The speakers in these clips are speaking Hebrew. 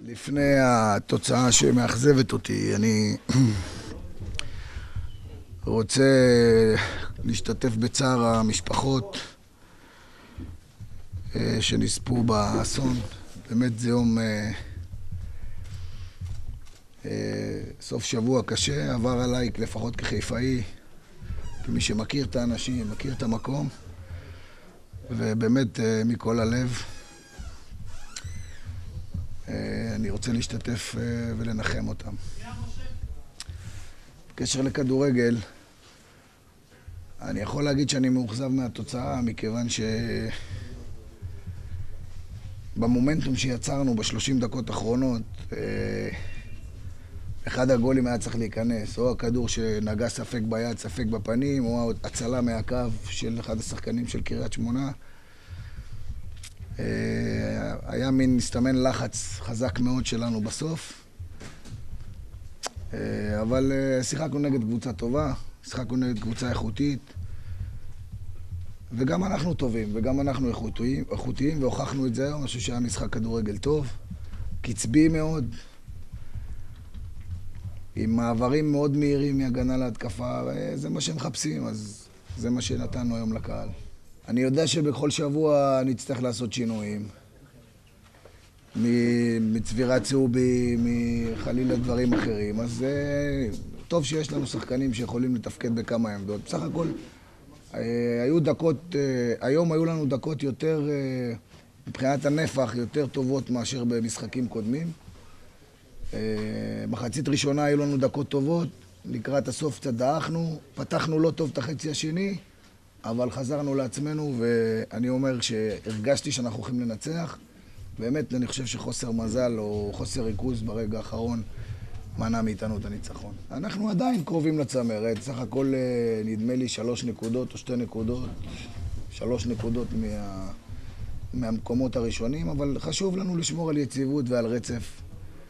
לפני התוצאה שמאכזבת אותי, אני רוצה להשתתף בצער המשפחות שנספו באסון. באמת זה יום סוף שבוע קשה, עבר עליי לפחות כחיפאי, כמי שמכיר את האנשים, מכיר את המקום, ובאמת מכל הלב אני רוצה להשתתף ולנחם אותם. בקשר לכדורגל, אני יכול להגיד שאני מאוכזב מהתוצאה, מכיוון שבמומנטום שיצרנו ב-30 דקות האחרונות, אחד הגולים היה צריך להיכנס, או הכדור שנגע ספק ביד, ספק בפנים, או הצלה מהקו של אחד השחקנים של קריית שמונה. היה מין מסתמן לחץ חזק מאוד שלנו בסוף, אבל שיחקנו נגד קבוצה טובה, שיחקנו נגד קבוצה איכותית, וגם אנחנו טובים, וגם אנחנו איכותיים, והוכחנו את זה היום. אני חושב שהיה משחק כדורגל טוב, קצבי מאוד, עם מעברים מאוד מהירים מהגנה להתקפה, וזה מה שמחפשים, אז זה מה שנתנו היום לקהל. אני יודע שבכל שבוע נצטרך לעשות שינויים, מצבירת צהובי, מחלילה דברים אחרים, אז טוב שיש לנו שחקנים שיכולים לתפקד בכמה עמדות. בסך הכל, היום היו לנו דקות יותר, מבחינת הנפח, יותר טובות מאשר במשחקים קודמים. מחצית ראשונה היו לנו דקות טובות, לקראת הסוף קצת דאחנו, פתחנו לא טוב את החצי השני, אבל חזרנו לעצמנו, ואני אומר שהרגשתי שאנחנו הולכים לנצח. באמת, אני חושב שחוסר מזל או חוסר ריכוז ברגע האחרון מנע מאיתנו את הניצחון. אנחנו עדיין קרובים לצמרת, סך הכל נדמה לי 3 נקודות או 2 נקודות, 3 נקודות מהמקומות הראשונים, אבל חשוב לנו לשמור על יציבות ועל רצף.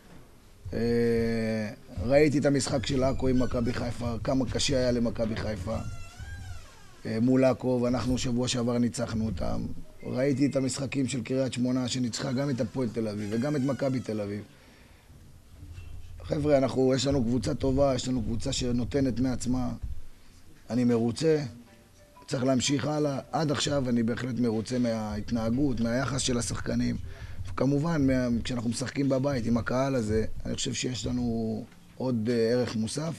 ראיתי את המשחק של עכו עם מכבי חיפה, כמה קשה היה למכבי חיפה. מול עכו, ואנחנו שבוע שעבר ניצחנו אותם. ראיתי את המשחקים של קריית שמונה שניצחה גם את הפועל תל אביב וגם את מכבי תל אביב. חבר'ה, יש לנו קבוצה טובה, יש לנו קבוצה שנותנת מעצמה. אני מרוצה, צריך להמשיך הלאה. עד עכשיו אני בהחלט מרוצה מההתנהגות, מהיחס של השחקנים. וכמובן, כשאנחנו משחקים בבית עם הקהל הזה, אני חושב שיש לנו עוד ערך מוסף.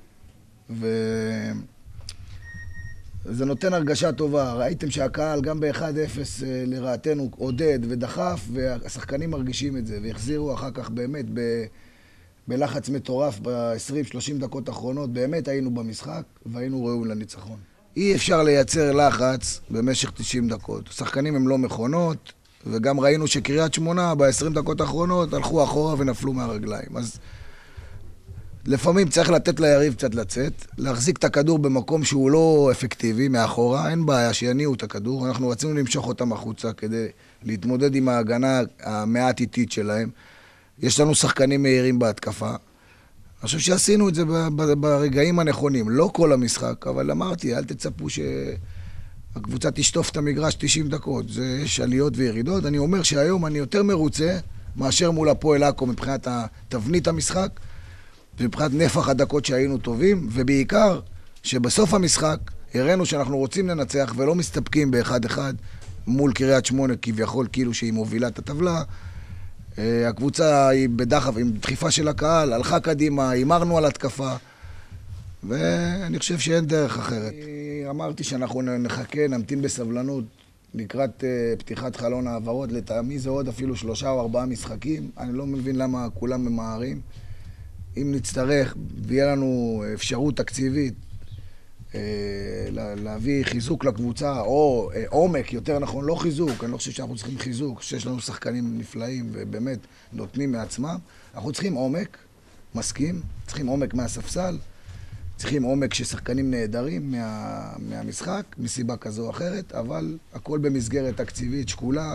זה נותן הרגשה טובה. ראיתם שהקהל גם ב-1-0 לרעתנו עודד ודחף, והשחקנים מרגישים את זה, והחזירו אחר כך באמת בלחץ מטורף ב-20-30 דקות האחרונות. באמת היינו במשחק והיינו ראויים לניצחון. אי אפשר לייצר לחץ במשך 90 דקות. השחקנים הם לא מכונות, וגם ראינו שקריית שמונה ב-20 דקות האחרונות הלכו אחורה ונפלו מהרגליים. אז לפעמים צריך לתת ליריב קצת לצאת, להחזיק את הכדור במקום שהוא לא אפקטיבי, מאחורה, אין בעיה שיניעו את הכדור. אנחנו רצינו למשוך אותם החוצה כדי להתמודד עם ההגנה המעט איטית שלהם. יש לנו שחקנים מהירים בהתקפה. אני חושב שעשינו את זה ברגעים הנכונים, לא כל המשחק, אבל אמרתי, אל תצפו שהקבוצה תשטוף את המגרש 90 דקות. יש עליות וירידות. אני אומר שהיום אני יותר מרוצה מאשר מול הפועל עכו מבחינת תבנית המשחק, ומבחינת נפח הדקות שהיינו טובים, ובעיקר שבסוף המשחק הראינו שאנחנו רוצים לנצח ולא מסתפקים ב-1-1 מול קריית שמונה, כביכול כאילו שהיא מובילה את הטבלה. הקבוצה היא בדחף, עם דחיפה של הקהל, הלכה קדימה, הימרנו על התקפה, ואני חושב שאין דרך אחרת. אמרתי שאנחנו נחכה, נמתין בסבלנות לקראת פתיחת חלון העברות. לטעמי זה עוד אפילו 3 או 4 משחקים. אני לא מבין למה כולם ממהרים. אם נצטרך ויהיה לנו אפשרות תקציבית להביא חיזוק לקבוצה, או עומק, יותר נכון, לא חיזוק, אני לא חושב שאנחנו צריכים חיזוק, שיש לנו שחקנים נפלאים ובאמת נותנים מעצמם. אנחנו צריכים עומק, מסכים, צריכים עומק מהספסל, צריכים עומק ששחקנים נהדרים מהמשחק, מסיבה כזו או אחרת, אבל הכל במסגרת תקציבית שקולה,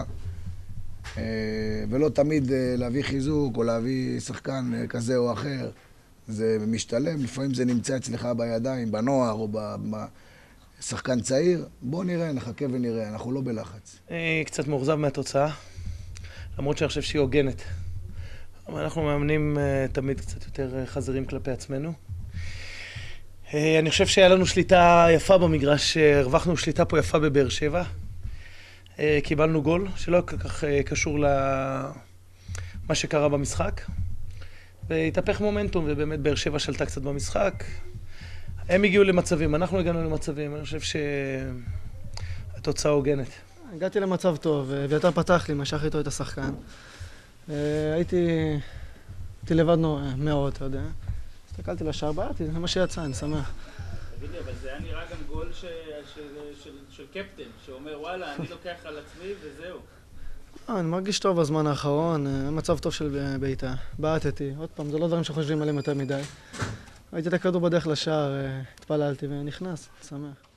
ולא תמיד להביא חיזוק או להביא שחקן כזה או אחר. זה משתלם, לפעמים זה נמצא אצלך בידיים, בנוער או בשחקן צעיר. בוא נראה, נחכה ונראה, אנחנו לא בלחץ. קצת מאוכזב מהתוצאה, למרות שאני חושב שהיא הוגנת. אנחנו מאמנים תמיד קצת יותר חזרים כלפי עצמנו. אני חושב שהיה לנו שליטה יפה במגרש, הרווחנו שליטה פה יפה בבאר שבע. קיבלנו גול שלא כל כך קשור למה שקרה במשחק. והתהפך מומנטום, ובאמת באר שבע שלטה קצת במשחק. הם הגיעו למצבים, אנחנו הגענו למצבים, אני חושב שהתוצאה הוגנת. הגעתי למצב טוב, ויתר פתח לי, משך איתו את השחקן. הייתי לבד מאוד, אתה יודע. הסתכלתי לשער, בעטתי, זה מה שיצא, אני שמח. תגיד לי, אבל זה היה נראה גם גול של קפטן, שאומר וואלה, אני לוקח על עצמי וזהו. אני מרגיש טוב בזמן האחרון, מצב טוב של בעיטה. בעטתי, עוד פעם, זה לא דברים שחושבים עליהם יותר מדי. ראיתי את הכדור בדרך לשער, התפללתי ונכנס, שמח.